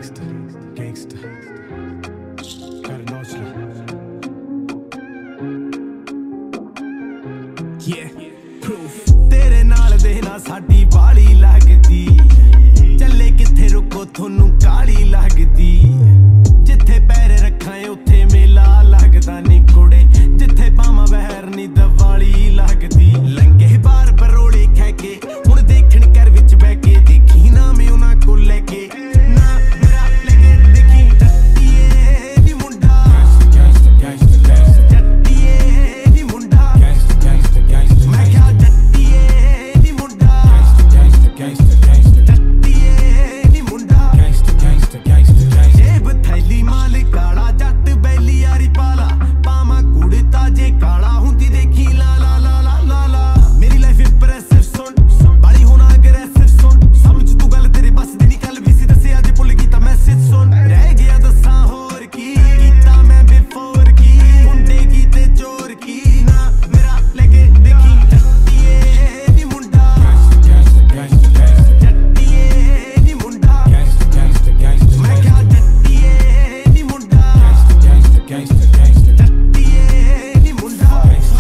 Gangsta, Gangsta, Karan Aujla. Yeah, proof. तेरे नाल दे ना साडी बाली लगदी, चले किथे रुको थोनू काली लगदी, जिथे पैर रखां उत्थे मेला लगदा नी कुड़े, जिथे पावां बहर नी दवाली लगदी, लंघे बार बरोले खै के हुण देखण घर विच बह के देखी ना मैं उन्हां कोल लैके ना मेरा लगे देखी जट्टिए नी मुंडा गैंगस्टर गैंगस्टर गैंगस्टर जट्टिए नी मुंडा गैंगस्टर गैंगस्टर गैंगस्टर मैं क्या जट्टिए नी मुंडा गैंगस्टर गैंगस्टर गैंगस्टर जट्टिए नी मुंडा गैंगस्टर गैंगस्टर गैंगस्टर गैंगस्टर जेब थैली माल काला जट बैली यारी पाला पामा कुड़ता जे काला हुंदी देखी ला ला ला ला ला ला मेरी लाइफ इंप्रेसिव सुन बाली होना अग्रेसिव सुन समझ तू गल तेरे बस दी निकल भी सी दसे अज भुल गई ता मैसेज सुन रह गया दसां होर की कीता मैं बिफोर की मुंडे की ते चोर की ना मेरा लगे देखी जट्टिए नी मुंडा गैंगस्टर गैंगस्टर गैंगस्टर जट्टिए नी मुंडा गैंगस्टर गैंगस्टर गैंगस्टर मैं क्या जट्टिए नी मुंडा गैंगस्टर गैंगस्टर गैंगस्टर जट्टिए नी मुंडा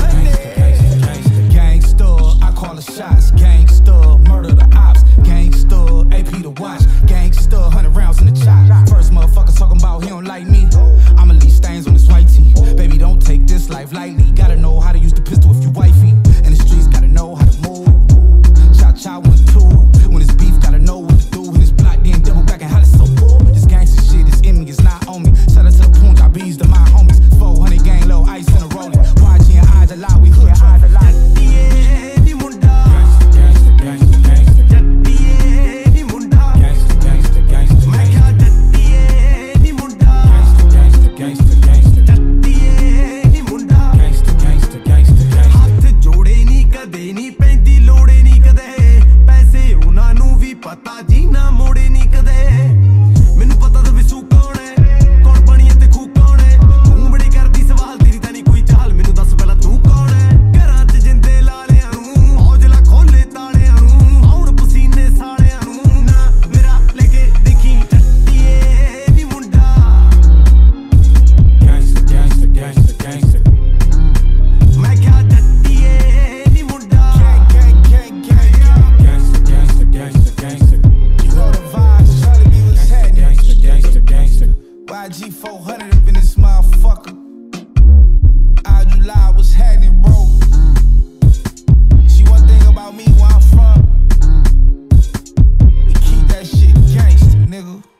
Gangsta, I call the shots. Gangsta, murder the ops. Gangsta, AP to watch. Gangsta, 100 rounds in the chop. First motherfucker talking about he don't like me. I'ma leave stains on his white tee. Baby, don't take this life lightly. Gotta know how to use the pistol if you wifey. In the streets, gotta know how to move. Cha cha 1 2. When it's beef, gotta know what to do. When it's block, then double back and how to so cool. This gangsta shit is in me, it's not on me. Shout out to the Punjabis, to my homies. 400 gang, little ice in a rolling. YG and eyes a lot, we hood eyes a lot. जट्टिए नी मुंडा gangster gangster gangster जट्टिए नी मुंडा gangster gangster gangster मैं क्या जट्टिए नी मुंडा गैंगस्टर गैंगस्टर गैंगस्टर जट्टिए नी मुंडा गैंगस्टर गैंगस्टर गैंगस्टर हाथ जोड़े नी कदे नी पैंदी लोड़े नी कदे पैसे उन्हां नू भी पता जी ना मोड़े नी कदे मैनू पता तो विसू कौन है कौन बनी ते खूह कौन है तू बड़ी करदी सवाल तेरी तां नी कोई चाल मैनू दस पहला तू कौन है घरां च जिंदे लालियां नू औजला खोले तालियां नू आउण पसीने सालियां नू ना मेरा लगे देखी जट्टिए नी मुंडा गैंगस्टर गैंगस्टर गैंगस्टर गैंगस्टर मैं क्या जट्टिए नी मुंडा gangster gangster gangster gangster You know the vibes, Charlie B was happening. gangster gangster gangster YG 400 up in this motherfucker. Aujla was happening, bro. See one thing about me where I'm from. We keep that shit gangsta, nigga.